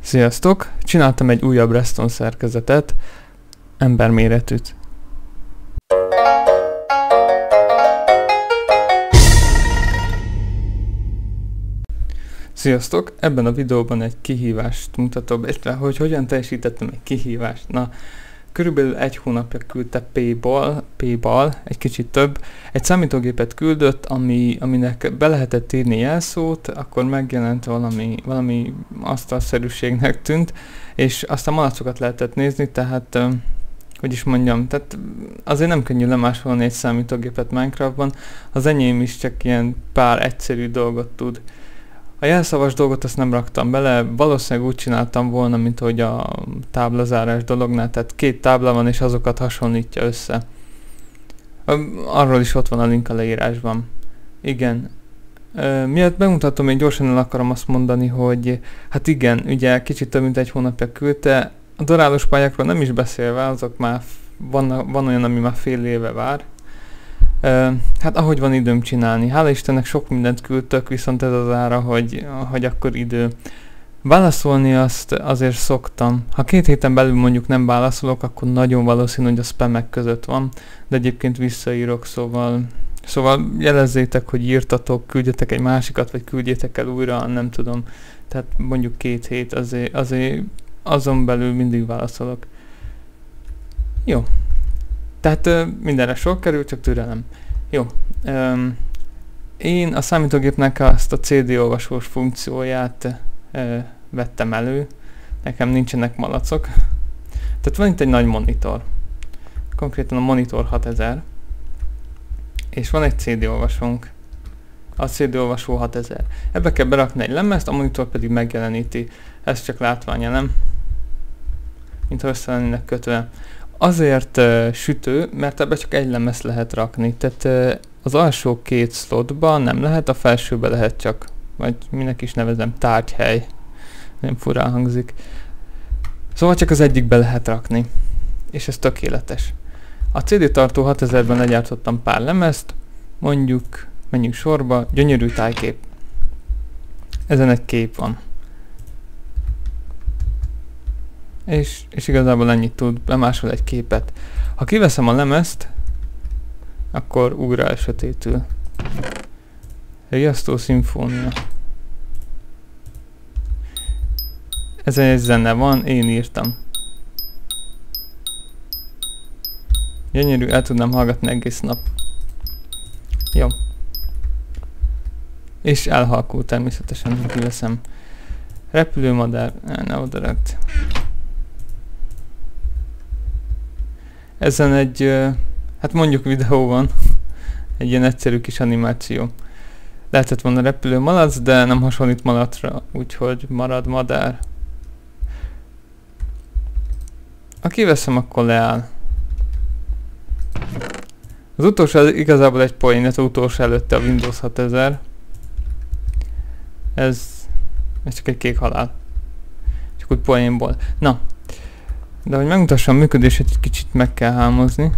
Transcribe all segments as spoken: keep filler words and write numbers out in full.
Sziasztok! Csináltam egy újabb redstone szerkezetet, emberméretűt. Sziasztok! Ebben a videóban egy kihívást mutatom, illetve hogy hogyan teljesítettem egy kihívást. Na, körülbelül egy hónapja küldte P-bal, P-bal, egy kicsit több, egy számítógépet küldött, ami, aminek be lehetett írni jelszót, akkor megjelent valami, valami asztalszerűségnek tűnt, és aztán malacokat lehetett nézni, tehát, hogy is mondjam, tehát azért nem könnyű lemásolni egy számítógépet Minecraftban, az enyém is csak ilyen pár egyszerű dolgot tud. A jelszavas dolgot azt nem raktam bele, valószínűleg úgy csináltam volna, mint hogy a táblazárás dolognál, tehát két tábla van és azokat hasonlítja össze. Arról is ott van a link a leírásban. Igen. Uh, miatt bemutatom, még gyorsan el akarom azt mondani, hogy hát igen, ugye kicsit több mint egy hónapja küldte, a darálós pályákról nem is beszélve, azok már van, van olyan, ami már fél éve vár. Uh, hát ahogy van időm csinálni. Hála Istennek sok mindent küldtök, viszont ez az ára, hogy, hogy akkor idő. Válaszolni azt azért szoktam. Ha két héten belül mondjuk nem válaszolok, akkor nagyon valószínű, hogy a spamek között van, de egyébként visszaírok, szóval, szóval jelezzétek, hogy írtatok, küldjetek egy másikat, vagy küldjétek el újra, nem tudom. Tehát mondjuk két hét, azért, azért azon belül mindig válaszolok. Jó. Tehát uh, mindenre sok kerül, csak türelem. Jó. Um, én a számítógépnek azt a cé dé olvasós funkcióját uh, vettem elő. Nekem nincsenek malacok. Tehát van itt egy nagy monitor. Konkrétan a monitor hatezer. És van egy cé dé olvasónk. A cé dé olvasó hatezer. Ebbe kell berakni egy lemezt, a monitor pedig megjeleníti. Ez csak látványelem. Mintha össze lennének kötve. Azért uh, sütő, mert ebbe csak egy lemez lehet rakni, tehát uh, az alsó két slotba nem lehet, a felsőbe lehet csak, vagy minek is nevezem, tárgyhely. Nem furán hangzik. Szóval csak az egyikbe lehet rakni, és ez tökéletes. A cé dé tartó hatezerben legyártottam pár lemezt, mondjuk, menjünk sorba, gyönyörű tájkép. Ezen egy kép van. És, és igazából ennyit tud, bemásol egy képet. Ha kiveszem a lemezt, akkor újra elsötétül. Riasztó szimfónia. Ezen egy zene van, én írtam. Gyönyörű, el tudnám hallgatni egész nap. Jó. És elhalkul természetesen, hogy kiveszem. Repülőmadár, ne oda rakt. Ezen egy, hát mondjuk videó van, egy ilyen egyszerű kis animáció. Lehetett volna repülő malac, de nem hasonlít malacra, úgyhogy marad madár. Ha kiveszem, akkor leáll. Az utolsó igazából egy poén, ez az utolsó előtte a Windows hatezer. Ez, ez csak egy kék halál. Csak úgy poénból. Na. De hogy megmutassam a működését, egy kicsit meg kell hámozni.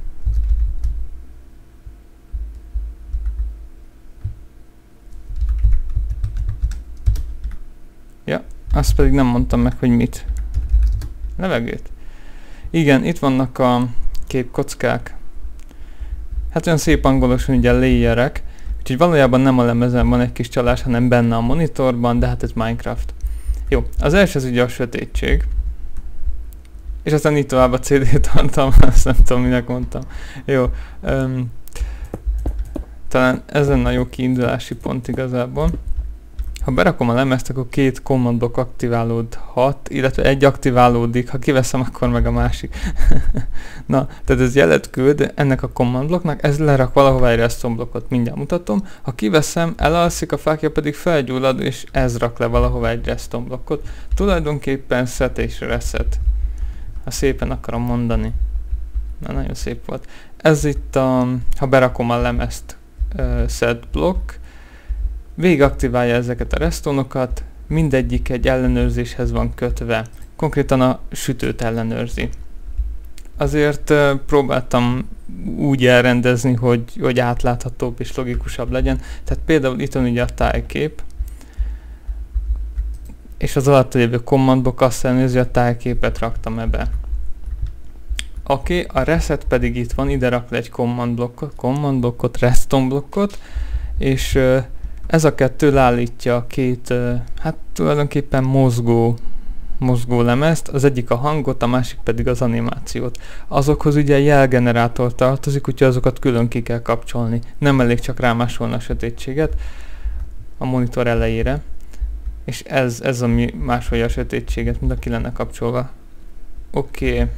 Ja, azt pedig nem mondtam meg, hogy mit. Levegőt. Igen, itt vannak a képkockák. Hát olyan szép angolosan ugye layerek. Úgyhogy valójában nem a lemezen van egy kis csalás, hanem benne a monitorban, de hát ez Minecraft. Jó, az első az ugye a sötétség. És aztán így tovább a cé dé tartalma, azt nem tudom, minek mondtam. Jó. Um, talán ez lenne a jó kiindulási pont igazából. Ha berakom a lemezt, akkor két commandok aktiválódhat, illetve egy aktiválódik, ha kiveszem, akkor meg a másik. Na, tehát ez jelet küld ennek a commandblokknak, ez lerak valahová egy redstone blokkot, mindjárt mutatom. Ha kiveszem, elalszik, a fákja pedig felgyullad, és ez rak le valahová egy redstone blokkot. Tulajdonképpen set és reset. Ha szépen akarom mondani. Na, nagyon szép volt. Ez itt a, ha berakom a lemezt, uh, set blokk, végig aktiválja ezeket a redstone-okat, mindegyik egy ellenőrzéshez van kötve. Konkrétan a sütőt ellenőrzi. Azért uh, próbáltam úgy elrendezni, hogy, hogy átláthatóbb és logikusabb legyen. Tehát például itt van ugye a tájkép. és az alatt lévő commandok azt elnézi, hogy a tájképet raktam ebbe. Oké, okay, a reset pedig itt van, ide rak le egy command blokkot, command blokkot, reston blokkot, és uh, ez a kettő leállítja a két, uh, hát tulajdonképpen mozgó, mozgó lemezt, az egyik a hangot, a másik pedig az animációt. Azokhoz ugye jelgenerátor tartozik, úgyhogy azokat külön ki kell kapcsolni. Nem elég csak rámásolni a sötétséget a monitor elejére, és ez, ez ami másolja a sötétséget, mint a ki lenne kapcsolva. Oké. Okay.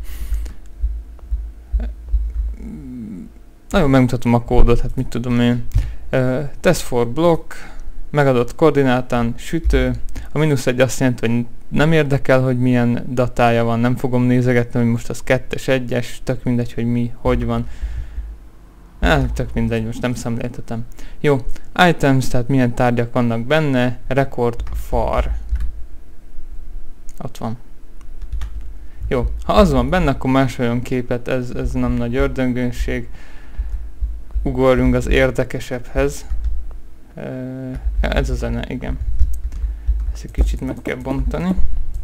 Nagyon megmutatom a kódot, hát mit tudom én. Uh, test for block, megadott koordinátán, sütő. A mínusz egy azt jelenti, hogy nem érdekel, hogy milyen datája van, nem fogom nézegetni, hogy most az kettes, egyes, tök mindegy, hogy mi, hogy van. Eh, tök mindegy, most nem szemléltetem. Jó, items, tehát milyen tárgyak vannak benne, record far. Ott van. Jó, ha az van benne, akkor másoljon képet, ez, ez nem nagy ördöngőség. Ugorjunk az érdekesebbhez. Uh, ez a zene, igen. Ezt egy kicsit meg kell bontani.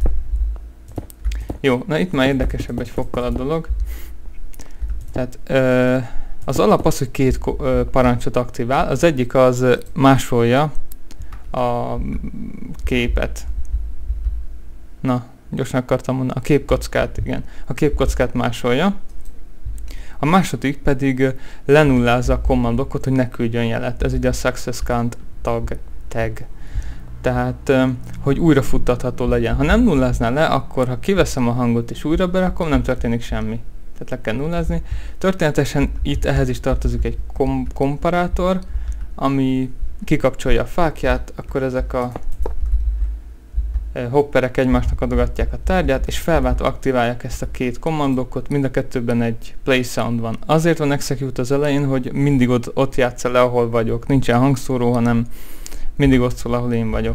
Jó, na itt már érdekesebb egy fokkal a dolog. Tehát uh, az alap az, hogy két uh, parancsot aktivál. Az egyik az uh, másolja a képet. Na, gyorsan akartam mondani. A képkockát, igen. A képkockát másolja. A második pedig uh, lenullázza a commandokot, hogy ne küldjön jelet. Ez ugye a success count tag. tag. Tehát, uh, hogy újra futtatható legyen. Ha nem nulláznál le, akkor ha kiveszem a hangot és újra berakom, nem történik semmi. Tehát le kell nullázni. Történetesen itt ehhez is tartozik egy kom komparátor, ami kikapcsolja a fákját, akkor ezek a uh, hopperek egymásnak adogatják a tárgyát, és felváltva aktiválják ezt a két kommandokot, mind a kettőben egy play sound van. Azért van execute az elején, hogy mindig ott, ott játsza le, ahol vagyok. Nincsen hangszóró, hanem mindig ott szól, ahol én vagyok.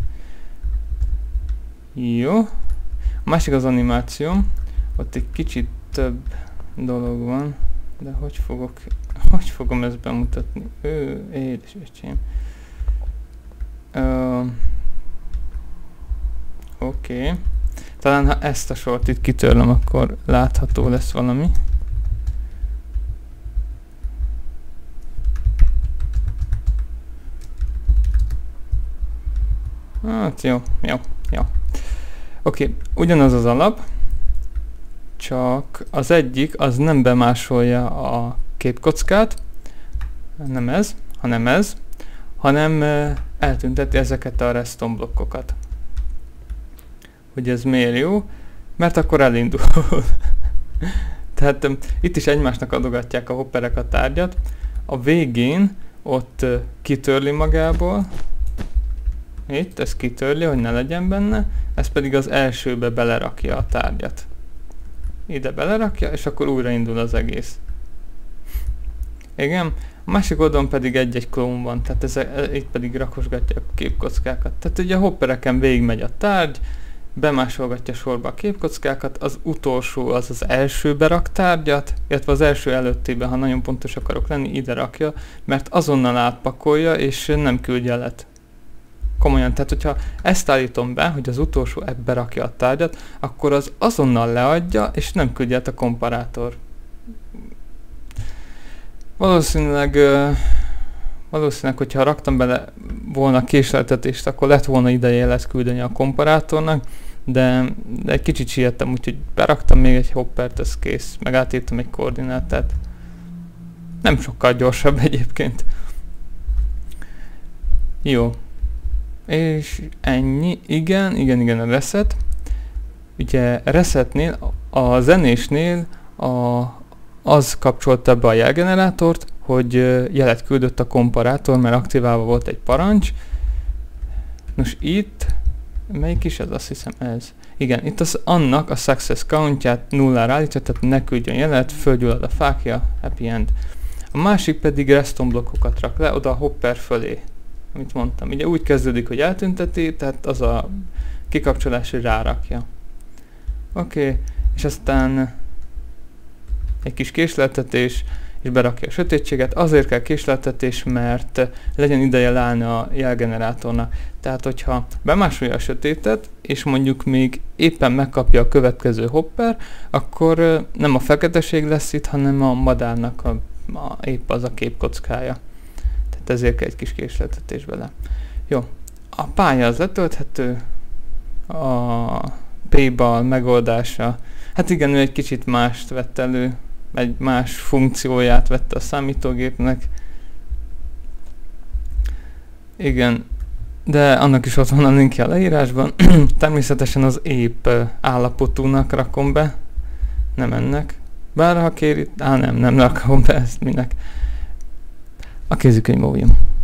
Jó. A másik az animáció. Ott egy kicsit több dolog van. De hogy fogok... Hogy fogom ezt bemutatni? Ő, édes öcsém. Uh, Oké. Okay. Talán ha ezt a sort itt kitörlöm, akkor látható lesz valami. Hát jó, jó, jó. Oké, okay. Ugyanaz az alap, csak az egyik az nem bemásolja a képkockát, nem ez, hanem ez, hanem uh, eltünteti ezeket a reston blokkokat. Hogy ez miért jó? Mert akkor elindul. Tehát um, itt is egymásnak adogatják a hopperek a tárgyat. A végén ott uh, kitörli magából, itt, ez kitörli, hogy ne legyen benne, ez pedig az elsőbe belerakja a tárgyat. Ide belerakja, és akkor újraindul az egész. Igen, a másik oldalon pedig egy-egy klón van, tehát ez, itt pedig rakosgatja a képkockákat. Tehát ugye a hoppereken végigmegy a tárgy, bemásolgatja sorba a képkockákat, az utolsó az az elsőbe rak tárgyat, illetve az első előttében, ha nagyon pontos akarok lenni, ide rakja, mert azonnal átpakolja, és nem küld jelet. Komolyan, tehát hogyha ezt állítom be, hogy az utolsó ebbe rakja a tárgyat, akkor az azonnal leadja, és nem küldje a komparátor. Valószínűleg, uh, valószínűleg, hogyha raktam bele volna késleltetést, akkor lett volna ideje jelet küldeni a komparátornak, de, de egy kicsit siettem, úgyhogy beraktam még egy hoppert, ez kész, meg átírtam egy koordinátát. Nem sokkal gyorsabb egyébként. Jó. És ennyi, igen, igen, igen, a reset. Ugye resetnél, a zenésnél a, az kapcsolta be a jelgenerátort, hogy jelet küldött a komparátor, mert aktiválva volt egy parancs. Nos itt, melyik is ez? Azt hiszem ez. Igen, itt az annak a success countját nullára állítja, tehát ne küldjön jelet, földgyullad a fákja, happy end. A másik pedig reston blokkokat rak le, oda a hopper fölé. Amit mondtam. Ugye úgy kezdődik, hogy eltünteti, tehát az a kikapcsolás, hogy rárakja. Oké, okay. És aztán egy kis késleltetés, és berakja a sötétséget. Azért kell késleltetés, mert legyen ideje leállni a jelgenerátornak. Tehát, hogyha bemásolja a sötétet, és mondjuk még éppen megkapja a következő hopper, akkor nem a feketeség lesz itt, hanem a madárnak a, a, épp az a képkockája. Tehát ezért kell egy kis késleltetés bele. Jó, a pálya az letölthető, a P-bal megoldása, hát igen, ő egy kicsit mást vett elő, egy más funkcióját vette a számítógépnek. Igen, de annak is ott van a linkje a leírásban. Természetesen az épp állapotúnak rakom be, nem ennek. Bár ha kéri, á nem, nem rakom be ezt minek. A kézikönyv óvjam.